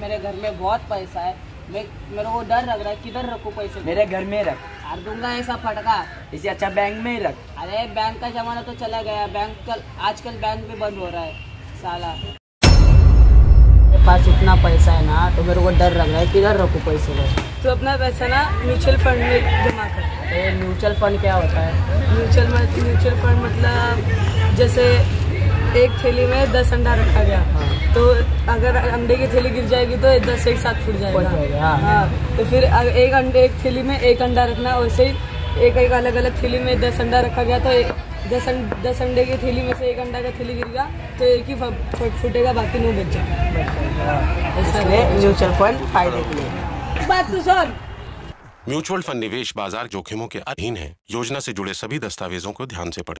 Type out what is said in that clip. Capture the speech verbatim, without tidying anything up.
मेरे घर में बहुत पैसा है, मैं मेरे को डर लग रहा है किधर रखूँ पैसे। मेरे घर में रख। यार दूंगा ऐसा फटका। इसे अच्छा बैंक में ही रख। अरे बैंक का जमाना तो चला गया, बैंक कल आजकल बैंक भी बंद हो रहा है साला। मेरे पास इतना पैसा है ना तो मेरे को डर लग रहा है किधर रखूँ पैसे को। तो अपना पैसा ना म्यूचुअल फंड में जमा कर। अरे म्यूचुअल फंड क्या होता है? म्यूचुअल म्यूचुअल फंड मतलब जैसे एक थैली में दस अंडा रखा गया, हाँ। तो अगर अंडे की थैली गिर जाएगी तो दस एक साथ फूट जाएगा, जाएगा हाँ। हाँ। तो फिर एक अंडे एक थैली में एक अंडा रखना, वैसे ही एक एक अलग अलग थैली में दस अंडा रखा गया तो एक दस दस अंडे की थैली में से एक अंडा का थैली गिर गया तो एक ही फूटेगा, बाकी नौ बच जाएगा। इसलिए म्यूचुअल फंड फायदे के लिए। बात तो सुन। म्यूचुअल फंड निवेश बाजार जोखिमों के अधीन है। योजना से जुड़े सभी दस्तावेजों को ध्यान से पढ़ें।